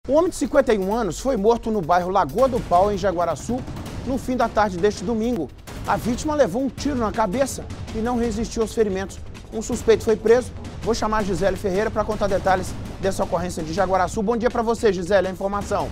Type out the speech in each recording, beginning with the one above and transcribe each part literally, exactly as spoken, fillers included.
Um homem de cinquenta e um anos foi morto no bairro Lagoa do Pau, em Jaguaraçu, no fim da tarde deste domingo. A vítima levou um tiro na cabeça e não resistiu aos ferimentos. Um suspeito foi preso. Vou chamar a Gisele Ferreira para contar detalhes dessa ocorrência de Jaguaraçu. Bom dia para você, Gisele, a informação.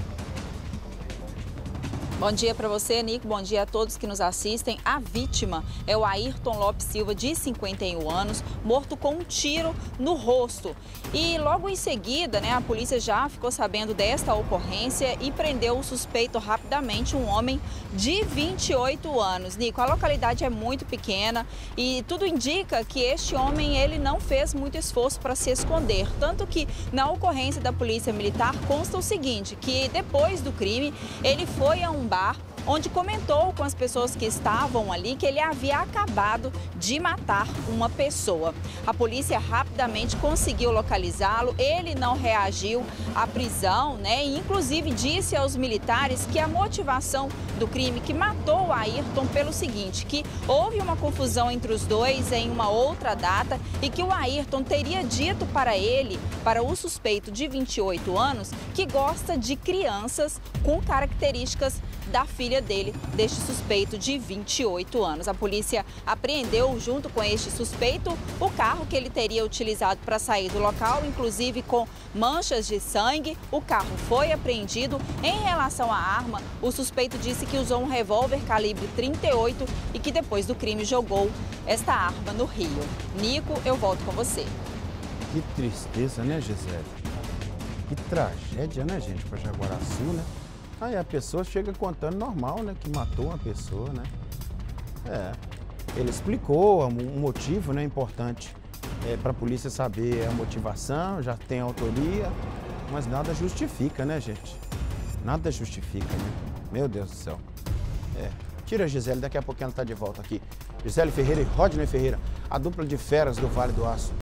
Bom dia para você, Nico. Bom dia a todos que nos assistem. A vítima é o Ayrton Lopes Silva, de cinquenta e um anos, morto com um tiro no rosto. E logo em seguida, né, a polícia já ficou sabendo desta ocorrência e prendeu o suspeito rapidamente, um homem de vinte e oito anos. Nico, a localidade é muito pequena e tudo indica que este homem ele não fez muito esforço para se esconder. Tanto que na ocorrência da Polícia Militar consta o seguinte, que depois do crime ele foi a um bar, onde comentou com as pessoas que estavam ali que ele havia acabado de matar uma pessoa. A polícia rapidamente conseguiu localizá-lo, ele não reagiu à prisão, né? E inclusive disse aos militares que a motivação do crime que matou o Ayrton pelo seguinte, que houve uma confusão entre os dois em uma outra data e que o Ayrton teria dito para ele, para o suspeito de vinte e oito anos, que gosta de crianças com características da filha dele, deste suspeito de vinte e oito anos. A polícia apreendeu, junto com este suspeito, o carro que ele teria utilizado para sair do local, inclusive com manchas de sangue. O carro foi apreendido. Em relação à arma, o suspeito disse que usou um revólver calibre trinta e oito e que depois do crime jogou esta arma no rio. Nico, eu volto com você. Que tristeza, né, Gisele? Que tragédia, né, gente, para Jaguaraçu, né? Aí a pessoa chega contando normal, né, que matou uma pessoa, né? É, ele explicou um motivo, né, importante é, para a polícia saber a motivação, já tem autoria, mas nada justifica, né, gente? Nada justifica, né? Meu Deus do céu. É, tira a Gisele, daqui a pouquinho ela está de volta aqui. Gisele Ferreira e Rodney Ferreira, a dupla de feras do Vale do Aço.